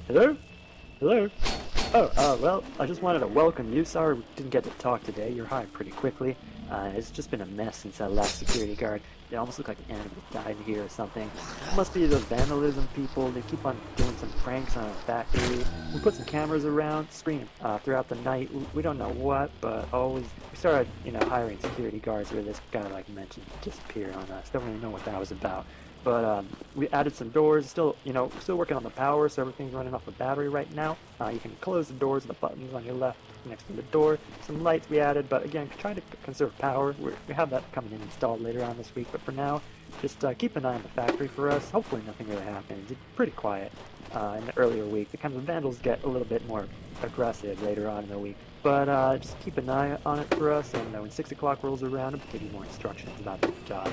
Hello? Hello? Oh, well, I just wanted to welcome you. Sorry we didn't get to talk today. You're hired pretty quickly. It's just been a mess since that last security guard. It almost looked like an animal died here or something. It must be those vandalism people. They keep on doing some pranks on our factory. We put some cameras around, screening throughout the night. We don't know what, but always we started, hiring security guards where this guy, like mentioned, disappeared on us. Don't really know what that was about. But we added some doors. Still working on the power, so everything's running off the battery right now. You can close the doors with the buttons on your left next to the door. Some lights we added, but again, trying to conserve power. We have that coming in installed later on this week. But for now, just keep an eye on the factory for us. Hopefully, nothing really happens. It's pretty quiet in the earlier week. The vandals get a little bit more aggressive later on in the week. But just keep an eye on it for us, and when 6 o'clock rolls around, I'll give you more instructions about the job.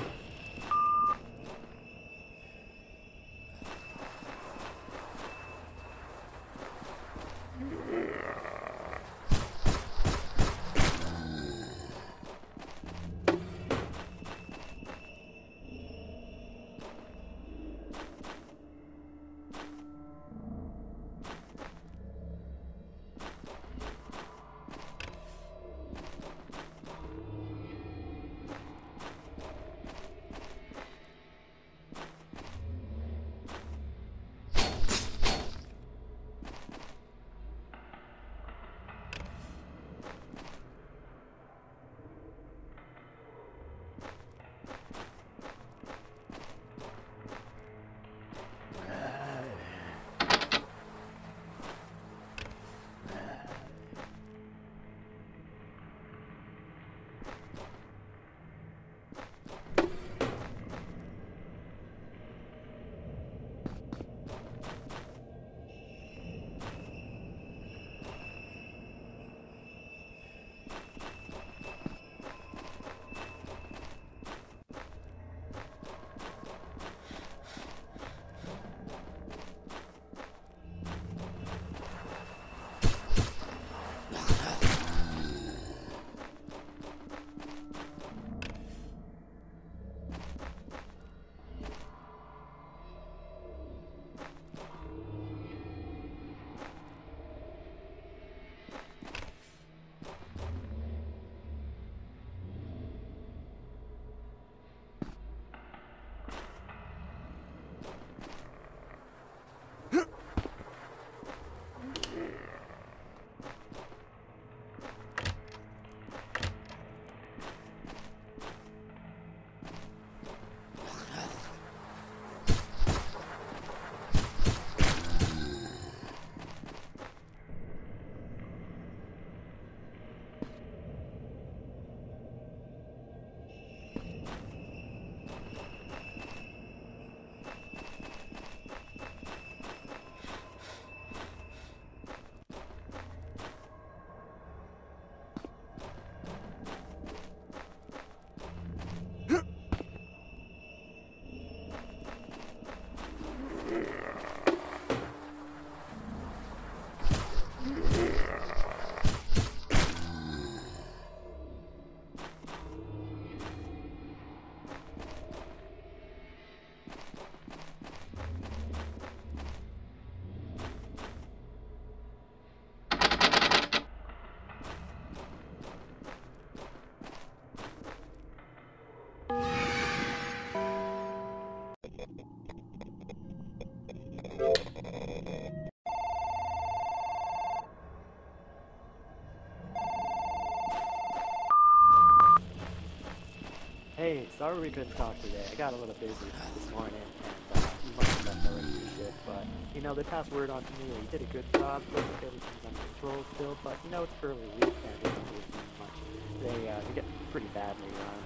Hey, sorry we couldn't talk today. I got a little busy this morning, and you must have left already for shit, but, they passed word on to me that you did a good job. Looks like everything's under control still, but, it's early week, and they don't really do much. They get pretty bad later on,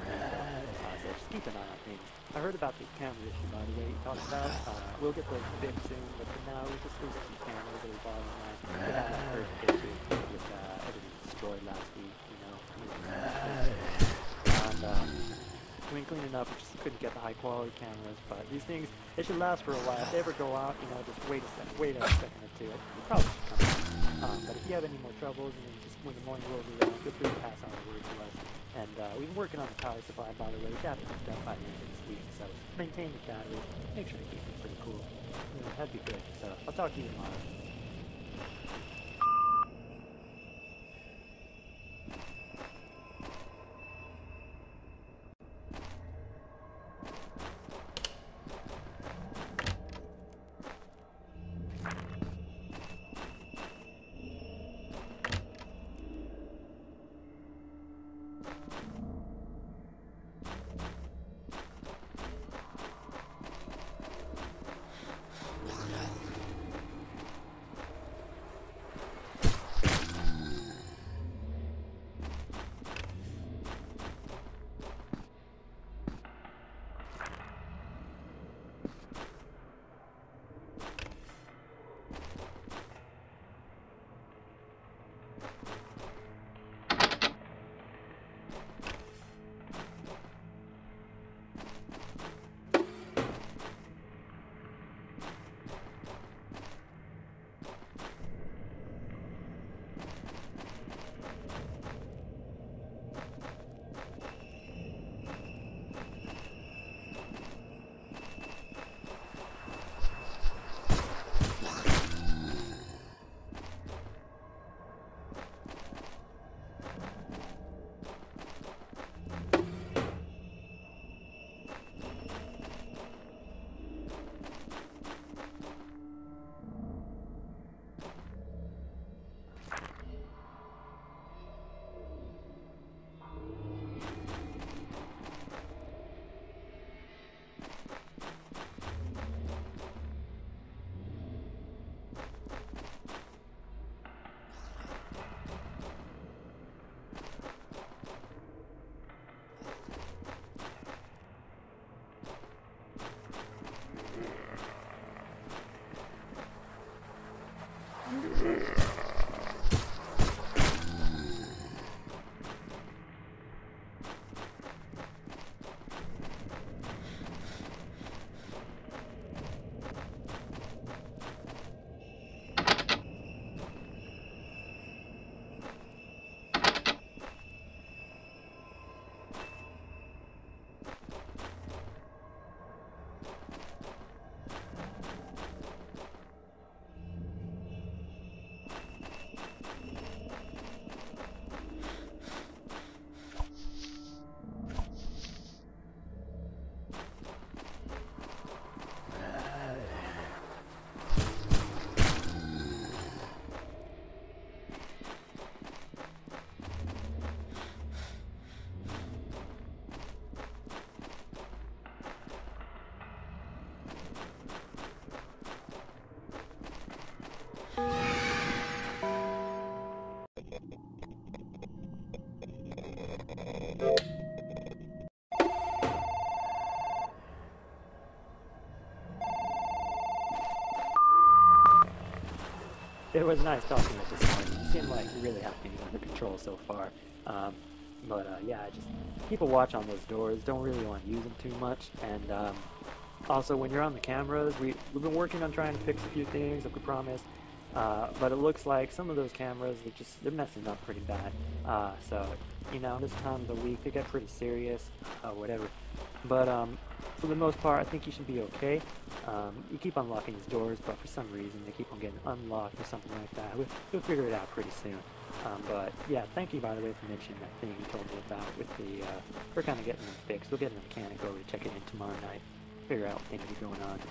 so just keep an eye on things. I heard about the camera issue, by the way, you talked about. We'll get those fixed soon, but for now, we just lose a few cameras that we bought online. We had that first issue with everything destroyed last week, And, we clean it up, we just couldn't get the high quality cameras, but these things, they should last for a while. If they ever go out, just wait a second or two. It probably should come out. But if you have any more troubles, and just when the morning rolls around, feel free to pass on the word to us. And we've been working on the power supply, by the way. We got it hooked up by the end of this week, so maintain the battery, make sure to keep it pretty cool. That'd be good. So I'll talk to you tomorrow. It was nice talking to you this morning. You seem like you really have things under control so far. Yeah, just keep a watch on those doors. Don't really want to use them too much. And also, when you're on the cameras, we've been working on trying to fix a few things, like we promised. But it looks like some of those cameras, they're messing up pretty bad. So, you know, this time of the week, they get pretty serious, whatever. But for the most part, I think you should be okay. You keep unlocking these doors, but for some reason, they keep on getting unlocked or something like that. We'll figure it out pretty soon. But yeah, thank you, by the way, for mentioning that thing you told me about with the, we're kind of getting them fixed. We'll get a mechanic over to check it in tomorrow night, figure out what things are going on.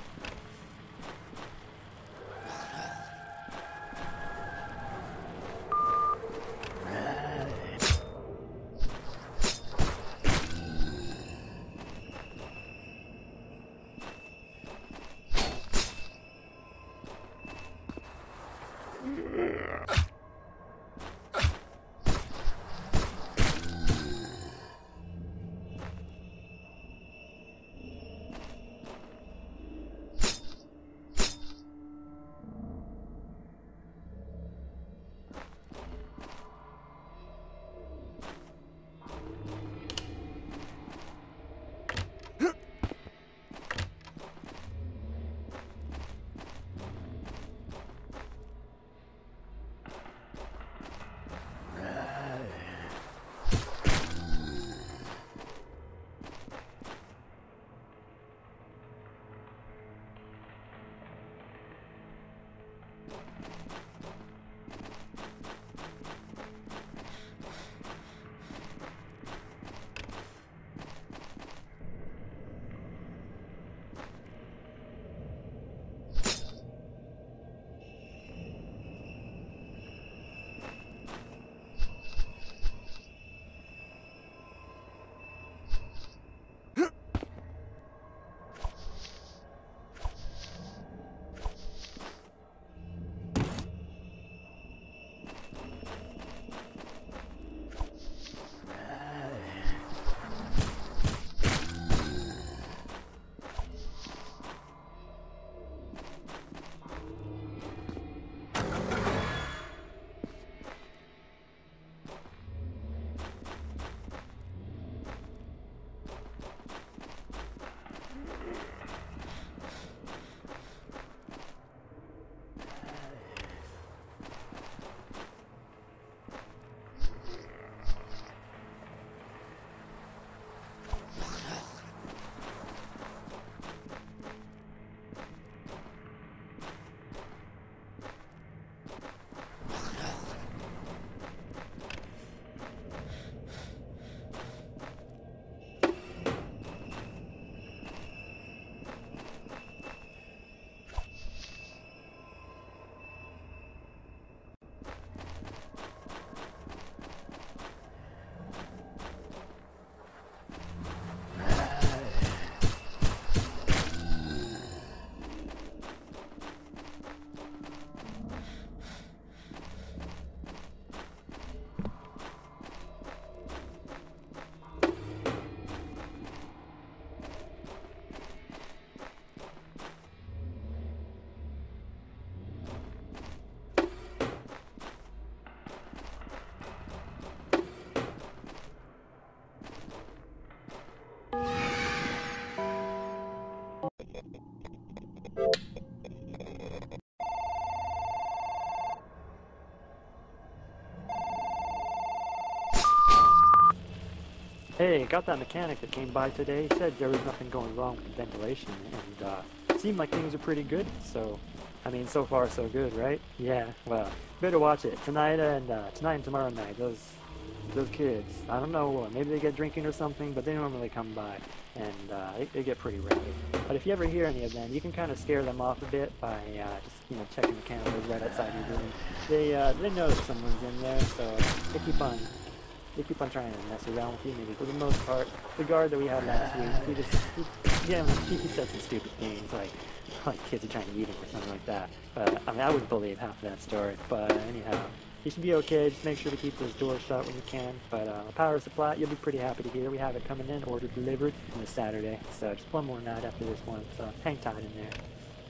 Hey, got that mechanic that came by today. He said there was nothing going wrong with the ventilation, and seemed like things are pretty good. So, I mean, so far so good, right? Yeah. Well, better watch it tonight and tomorrow night. Those kids. I don't know. Maybe they get drinking or something, but they normally come by, and they get pretty rowdy. But if you ever hear any of them, you can kind of scare them off a bit by just checking the cameras right outside your room. They know that someone's in there, so they keep on. They keep on trying to mess around with you. Maybe for the most part, the guard that we had last week, he said some stupid things like kids are trying to eat him or something like that. But I mean, I wouldn't believe half of that story. But anyhow, you should be okay. Just make sure to keep those doors shut when you can. But power supply, you'll be pretty happy to hear. We have it coming in, order delivered on this Saturday. So just one more night after this one. So hang tight in there.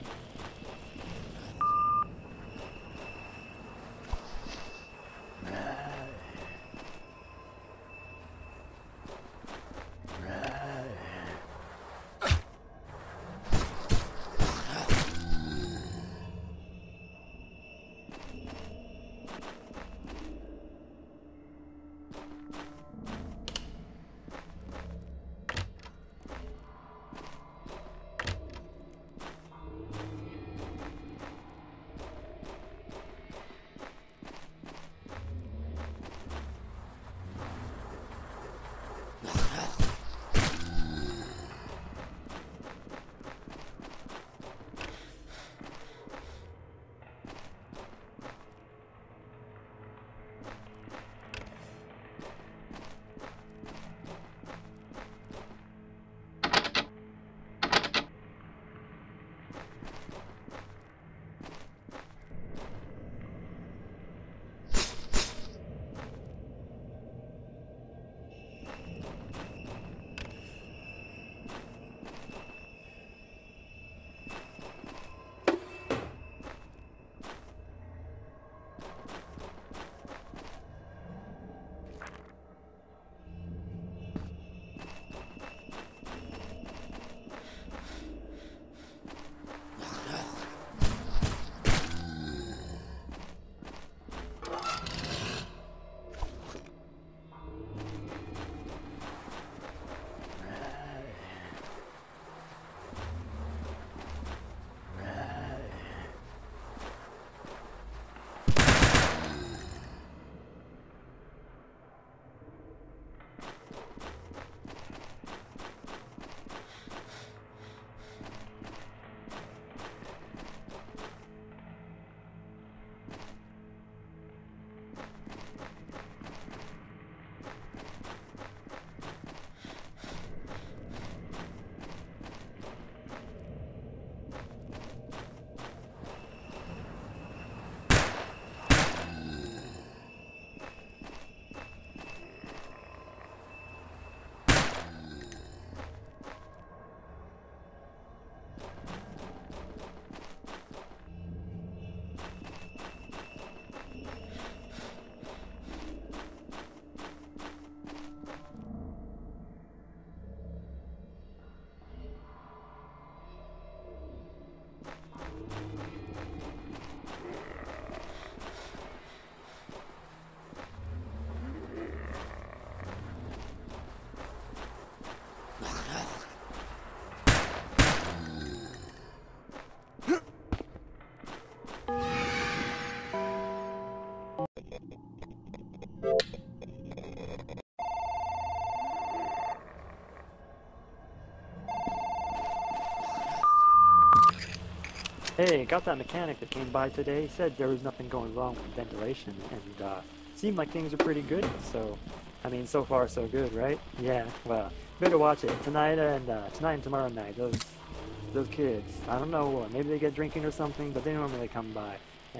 Hey, got that mechanic that came by today. He said there was nothing going wrong with the ventilation, and seemed like things are pretty good. So, I mean, so far so good, right? Yeah. Well, better watch it tonight and tomorrow night. Those kids. I don't know. Maybe they get drinking or something, but they normally come by,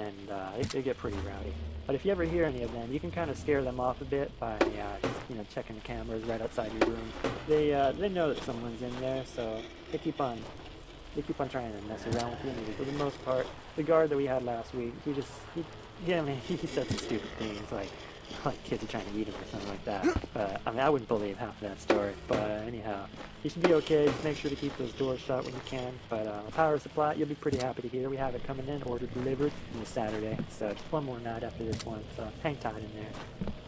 and they get pretty rowdy. But if you ever hear any of them, you can kind of scare them off a bit by just checking the cameras right outside your room. They know that someone's in there, so they keep on. They keep on trying to mess around with you. Maybe for the most part, the guard that we had last week, he said some stupid things like kids are trying to eat him or something like that. But I mean, I wouldn't believe half of that story. But anyhow, you should be okay. Just make sure to keep those doors shut when you can. But power supply, you'll be pretty happy to hear. We have it coming in, order delivered on this Saturday. So just one more night after this one. So hang tight in there.